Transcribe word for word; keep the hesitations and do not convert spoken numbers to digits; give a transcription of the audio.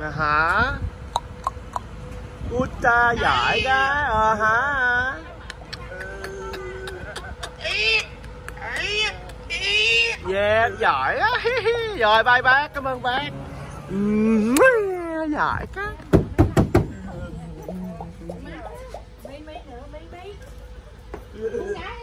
À hả? Good cha, giỏi đó. À hả? Yeah, giỏi á. Rồi bye bác, cảm ơn bác. Giỏi quá. Mấy mấy nữa mấy mấy.